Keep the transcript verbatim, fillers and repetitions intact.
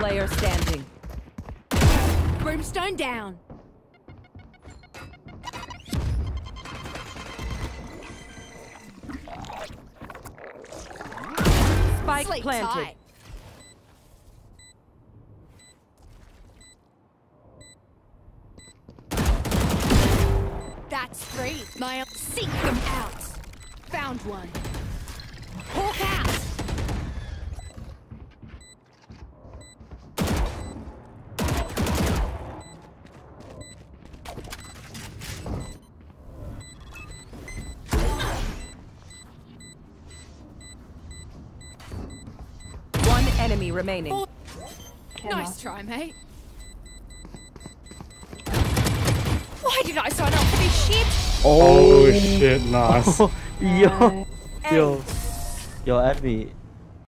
player standing. Brimstone down. Spike Sleep planted. tight. That's free. My seek them out. Found one. Hawk out. One enemy remaining. Oh, nice try, mate. Why did I sign up for this shit? Oh, shit, nice. Yo, yo, yo, enemy.